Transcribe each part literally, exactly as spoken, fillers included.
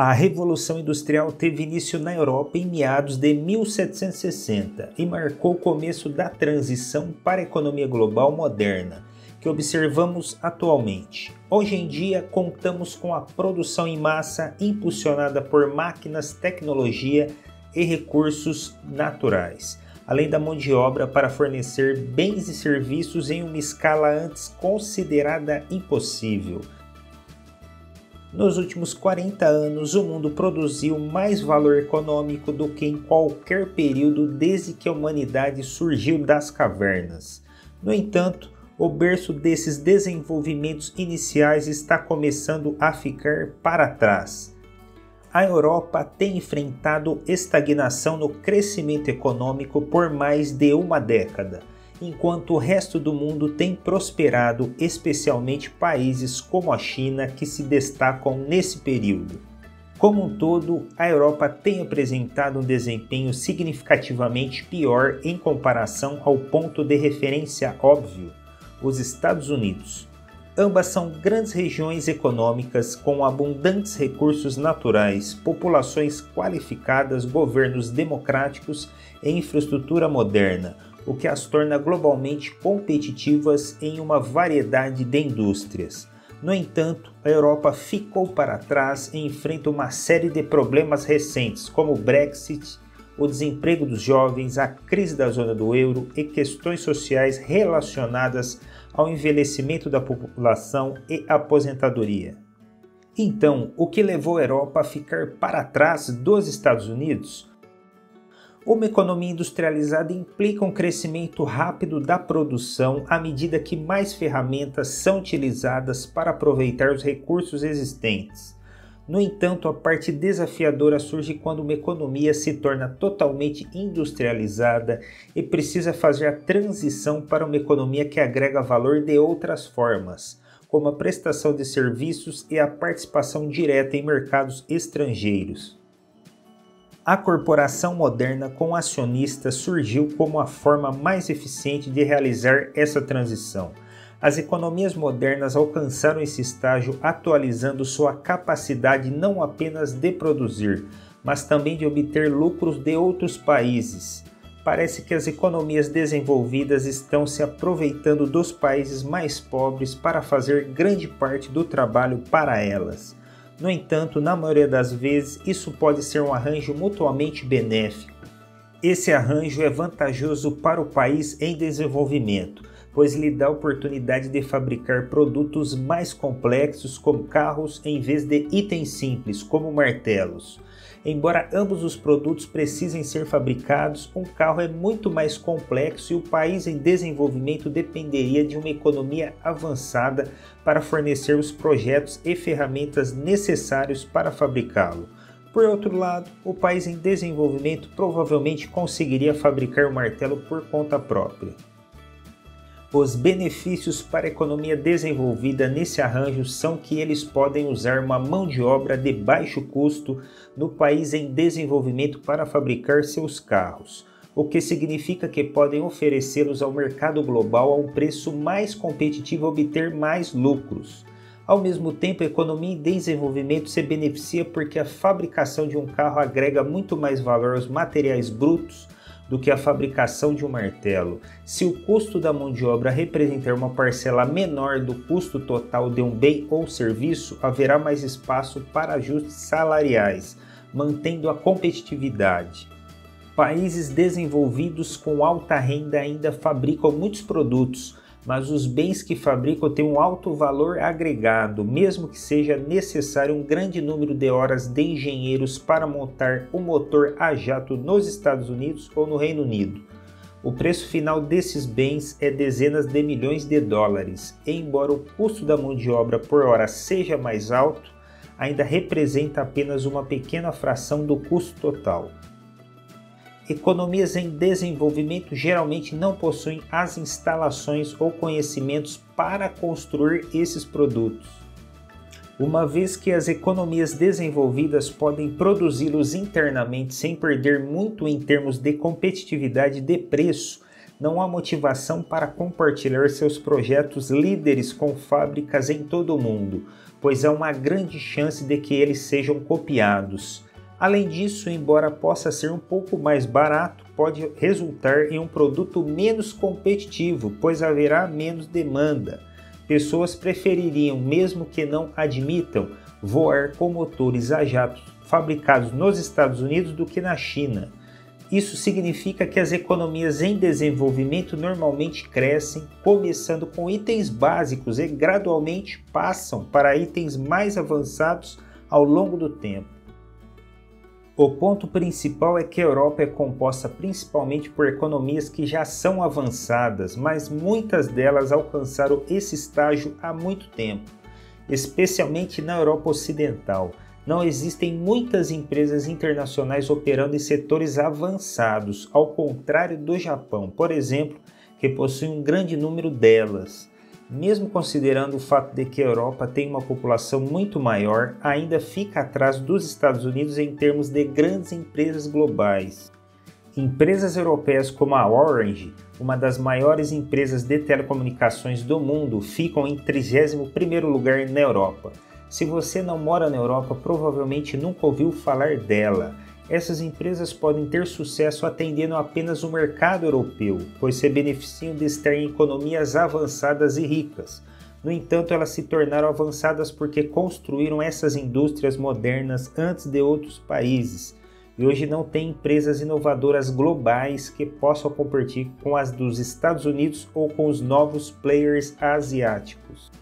A Revolução Industrial teve início na Europa em meados de mil setecentos e sessenta e marcou o começo da transição para a economia global moderna, que observamos atualmente. Hoje em dia, contamos com a produção em massa impulsionada por máquinas, tecnologia e recursos naturais, além da mão de obra para fornecer bens e serviços em uma escala antes considerada impossível. Nos últimos quarenta anos, o mundo produziu mais valor econômico do que em qualquer período desde que a humanidade surgiu das cavernas. No entanto, o berço desses desenvolvimentos iniciais está começando a ficar para trás. A Europa tem enfrentado estagnação no crescimento econômico por mais de uma década, enquanto o resto do mundo tem prosperado, especialmente países como a China, que se destacam nesse período. Como um todo, a Europa tem apresentado um desempenho significativamente pior em comparação ao ponto de referência óbvio, os Estados Unidos. Ambas são grandes regiões econômicas com abundantes recursos naturais, populações qualificadas, governos democráticos e infraestrutura moderna, o que as torna globalmente competitivas em uma variedade de indústrias. No entanto, a Europa ficou para trás e enfrenta uma série de problemas recentes, como o Brexit, o desemprego dos jovens, a crise da zona do euro e questões sociais relacionadas ao envelhecimento da população e aposentadoria. Então, o que levou a Europa a ficar para trás dos Estados Unidos? Uma economia industrializada implica um crescimento rápido da produção à medida que mais ferramentas são utilizadas para aproveitar os recursos existentes. No entanto, a parte desafiadora surge quando uma economia se torna totalmente industrializada e precisa fazer a transição para uma economia que agrega valor de outras formas, como a prestação de serviços e a participação direta em mercados estrangeiros. A corporação moderna com acionistas surgiu como a forma mais eficiente de realizar essa transição. As economias modernas alcançaram esse estágio atualizando sua capacidade não apenas de produzir, mas também de obter lucros de outros países. Parece que as economias desenvolvidas estão se aproveitando dos países mais pobres para fazer grande parte do trabalho para elas. No entanto, na maioria das vezes, isso pode ser um arranjo mutuamente benéfico. Esse arranjo é vantajoso para o país em desenvolvimento, pois lhe dá a oportunidade de fabricar produtos mais complexos como carros em vez de itens simples como martelos. Embora ambos os produtos precisem ser fabricados, um carro é muito mais complexo e o país em desenvolvimento dependeria de uma economia avançada para fornecer os projetos e ferramentas necessários para fabricá-lo. Por outro lado, o país em desenvolvimento provavelmente conseguiria fabricar o martelo por conta própria. Os benefícios para a economia desenvolvida nesse arranjo são que eles podem usar uma mão de obra de baixo custo no país em desenvolvimento para fabricar seus carros, o que significa que podem oferecê-los ao mercado global a um preço mais competitivo e obter mais lucros. Ao mesmo tempo, a economia em desenvolvimento se beneficia porque a fabricação de um carro agrega muito mais valor aos materiais brutos do que a fabricação de um martelo. Se o custo da mão de obra representar uma parcela menor do custo total de um bem ou serviço, haverá mais espaço para ajustes salariais, mantendo a competitividade. Países desenvolvidos com alta renda ainda fabricam muitos produtos, mas os bens que fabricam têm um alto valor agregado, mesmo que seja necessário um grande número de horas de engenheiros para montar um motor a jato nos Estados Unidos ou no Reino Unido. O preço final desses bens é dezenas de milhões de dólares, e embora o custo da mão de obra por hora seja mais alto, ainda representa apenas uma pequena fração do custo total. Economias em desenvolvimento geralmente não possuem as instalações ou conhecimentos para construir esses produtos. Uma vez que as economias desenvolvidas podem produzi-los internamente sem perder muito em termos de competitividade de preço, não há motivação para compartilhar seus projetos líderes com fábricas em todo o mundo. pois há uma grande chance de que eles sejam copiados. Além disso, embora possa ser um pouco mais barato, pode resultar em um produto menos competitivo, pois haverá menos demanda. Pessoas prefeririam, mesmo que não admitam, voar com motores a jato fabricados nos Estados Unidos do que na China. Isso significa que as economias em desenvolvimento normalmente crescem, começando com itens básicos e gradualmente passam para itens mais avançados ao longo do tempo. O ponto principal é que a Europa é composta principalmente por economias que já são avançadas, mas muitas delas alcançaram esse estágio há muito tempo, especialmente na Europa Ocidental. Não existem muitas empresas internacionais operando em setores avançados, ao contrário do Japão, por exemplo, que possui um grande número delas. Mesmo considerando o fato de que a Europa tem uma população muito maior, ainda fica atrás dos Estados Unidos em termos de grandes empresas globais. Empresas europeias como a Orange, uma das maiores empresas de telecomunicações do mundo, ficam em trigésimo primeiro lugar na Europa. Se você não mora na Europa, provavelmente nunca ouviu falar dela. Essas empresas podem ter sucesso atendendo apenas o mercado europeu, pois se beneficiam de estar em economias avançadas e ricas. No entanto, elas se tornaram avançadas porque construíram essas indústrias modernas antes de outros países, e hoje não têm empresas inovadoras globais que possam competir com as dos Estados Unidos ou com os novos players asiáticos.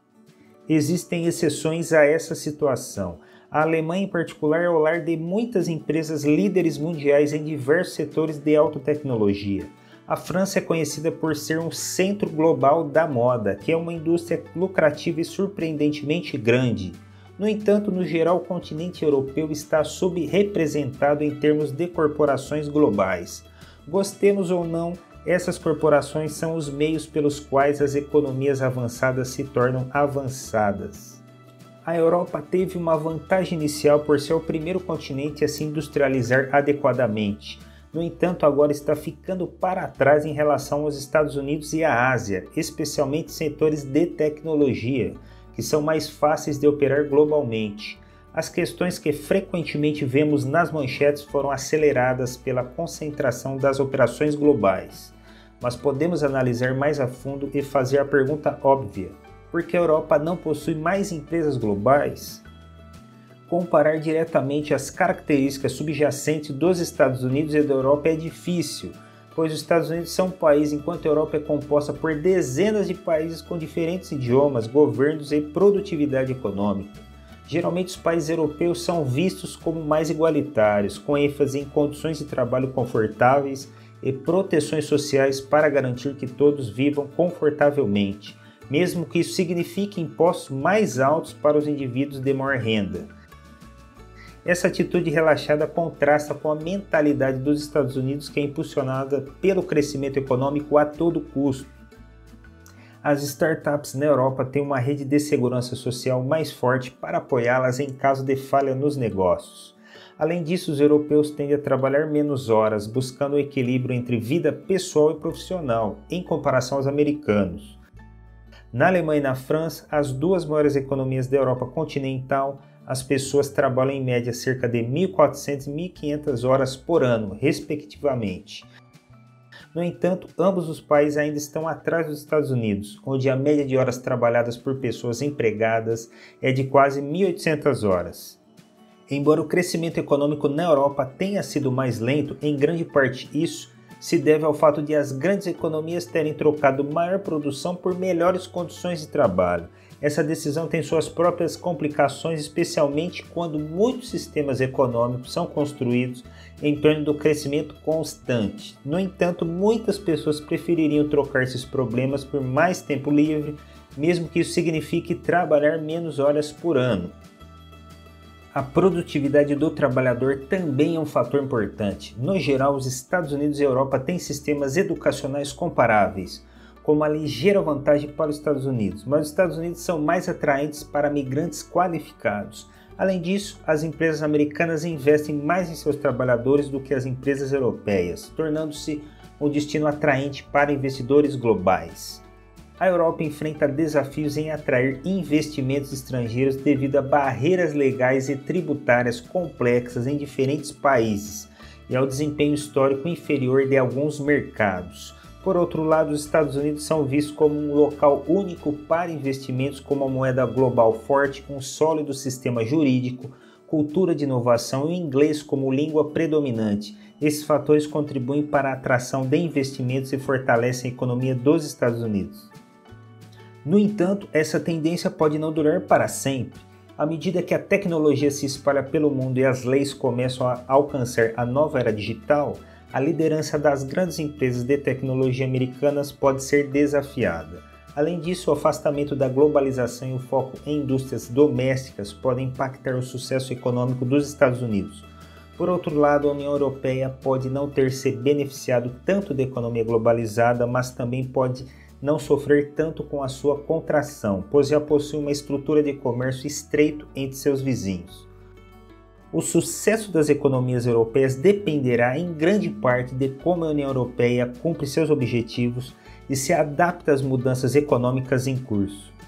Existem exceções a essa situação. A Alemanha, em particular, é o lar de muitas empresas líderes mundiais em diversos setores de alta tecnologia. A França é conhecida por ser um centro global da moda, que é uma indústria lucrativa e surpreendentemente grande. No entanto, no geral, o continente europeu está subrepresentado em termos de corporações globais. Gostemos ou não, essas corporações são os meios pelos quais as economias avançadas se tornam avançadas. A Europa teve uma vantagem inicial por ser o primeiro continente a se industrializar adequadamente. No entanto, agora está ficando para trás em relação aos Estados Unidos e à Ásia, especialmente setores de tecnologia, que são mais fáceis de operar globalmente. As questões que frequentemente vemos nas manchetes foram aceleradas pela concentração das operações globais. Mas podemos analisar mais a fundo e fazer a pergunta óbvia: por que a Europa não possui mais empresas globais? Comparar diretamente as características subjacentes dos Estados Unidos e da Europa é difícil, pois os Estados Unidos são um país enquanto a Europa é composta por dezenas de países com diferentes idiomas, governos e produtividade econômica. Geralmente os países europeus são vistos como mais igualitários, com ênfase em condições de trabalho confortáveis e proteções sociais para garantir que todos vivam confortavelmente, mesmo que isso signifique impostos mais altos para os indivíduos de maior renda. Essa atitude relaxada contrasta com a mentalidade dos Estados Unidos, que é impulsionada pelo crescimento econômico a todo custo. As startups na Europa têm uma rede de segurança social mais forte para apoiá-las em caso de falha nos negócios. Além disso, os europeus tendem a trabalhar menos horas, buscando o equilíbrio entre vida pessoal e profissional, em comparação aos americanos. Na Alemanha e na França, as duas maiores economias da Europa continental, as pessoas trabalham em média cerca de mil e quatrocentas e mil e quinhentas horas por ano, respectivamente. No entanto, ambos os países ainda estão atrás dos Estados Unidos, onde a média de horas trabalhadas por pessoas empregadas é de quase mil e oitocentas horas. Embora o crescimento econômico na Europa tenha sido mais lento, em grande parte isso se deve ao fato de as grandes economias terem trocado maior produção por melhores condições de trabalho. Essa decisão tem suas próprias complicações, especialmente quando muitos sistemas econômicos são construídos em torno do crescimento constante. No entanto, muitas pessoas prefeririam trocar esses problemas por mais tempo livre, mesmo que isso signifique trabalhar menos horas por ano. A produtividade do trabalhador também é um fator importante. No geral, os Estados Unidos e a Europa têm sistemas educacionais comparáveis, com uma ligeira vantagem para os Estados Unidos, mas os Estados Unidos são mais atraentes para migrantes qualificados. Além disso, as empresas americanas investem mais em seus trabalhadores do que as empresas europeias, tornando-se um destino atraente para investidores globais. a Europa enfrenta desafios em atrair investimentos estrangeiros devido a barreiras legais e tributárias complexas em diferentes países e ao desempenho histórico inferior de alguns mercados. Por outro lado, os Estados Unidos são vistos como um local único para investimentos com uma moeda global forte, um sólido sistema jurídico, cultura de inovação e o inglês como língua predominante. Esses fatores contribuem para a atração de investimentos e fortalecem a economia dos Estados Unidos. No entanto, essa tendência pode não durar para sempre. À medida que a tecnologia se espalha pelo mundo e as leis começam a alcançar a nova era digital, a liderança das grandes empresas de tecnologia americanas pode ser desafiada. Além disso, o afastamento da globalização e o foco em indústrias domésticas podem impactar o sucesso econômico dos Estados Unidos. Por outro lado, a União Europeia pode não ter se beneficiado tanto da economia globalizada, mas também pode não sofrer tanto com a sua contração, pois já possui uma estrutura de comércio estreito entre seus vizinhos. O sucesso das economias europeias dependerá em grande parte de como a União Europeia cumpre seus objetivos e se adapta às mudanças econômicas em curso.